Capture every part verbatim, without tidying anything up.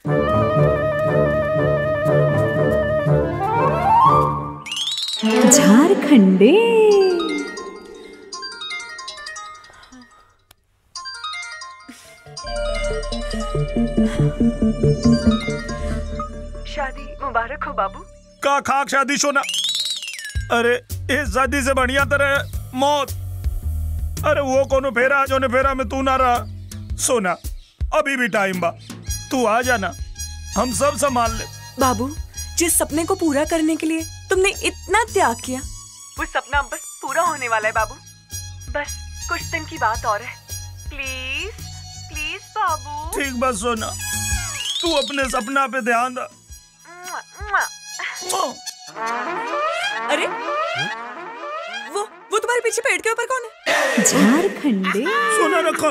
झारखंडे। शादी मुबारक हो बाबू। का खाक शादी शोना। अरे इस शादी से बढ़िया तरह मौत। अरे वो कोनो फेरा जो ने फेरा में तू ना रहा। सोना अभी भी टाइम बा, तू आ जाना, हम सब संभाल ले। बाबू जिस सपने को पूरा करने के लिए तुमने इतना त्याग किया, वो सपना बस पूरा होने वाला है बाबू। बस कुछ दिन की बात और है। प्लीज प्लीज बाबू। ठीक बस सोना, तू अपने सपना पे ध्यान दे। अरे वो वो तुम्हारे पीछे पेड़ के ऊपर कौन है? झारखंडे। सोना रखो।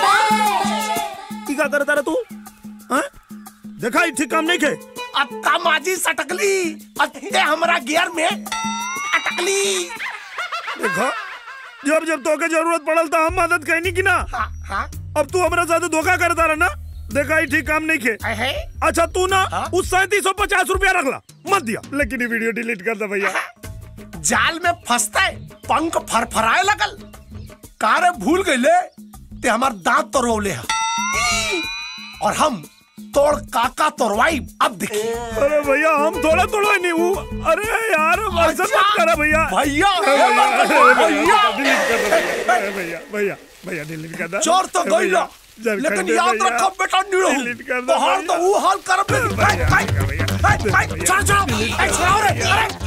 क्या करता रहा तू? हाँ? देखा ही ठीक काम नहीं के। अत्ता माजी सटकली, अत्ते हमरा गियर में अटकली। देखा जब जब तो के जरूरत पड़ल था हम मदद कहनी की ना। हाँ, हाँ? अब तू हमारा ज्यादा धोखा करता रहा ना। देखा ही ठीक काम नहीं के। अच्छा तू ना हाँ? उस सैंतीस सौ पचास रुपया रख ला, मत दिया। लेकिन ये वीडियो डिलीट कर दे भैया। जाल में फंसता है, पंख फरफराए लगल। कारे भूल गए ले ते हमार दांत तोड़वले है और हम तोड़ काका तोड़वाई। अब देखिए। अरे भैया हम थोड़ा थोड़ा नहीं हूँ। अरे यार ऐसा मत करा भैया। भैया डिलीट कर दे भैया। भैया भैया डिलीट कर दे। चोर तो गई ना, लेकिन याद रखो बेटा नीड़ू पहाड़ तो वो हाल कर पे। छोड़ छोड़ छोड़ो रे।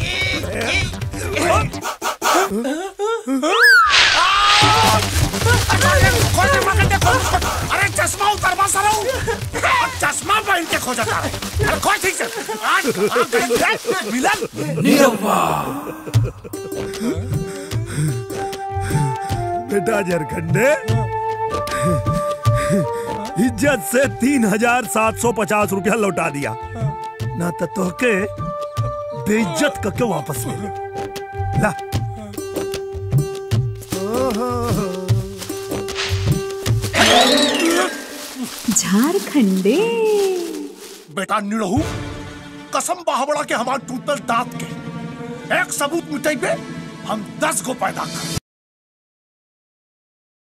अरे चश्मा उतरवा सरो, चश्मा पहन के खोजा था। अरे खोज ठीक से। मिलन बेटा झारखंडे, इज्जत से तीन हजार सात सौ पचास रुपया लौटा दिया ना, तो तोके बेइज्जत करके वापस ले ला। झारखंडे। बेटा निड़हू, कसम बाहबड़ा के हमारे टूटल दांत के एक सबूत मिटाई पे हम दस को पैदा कर।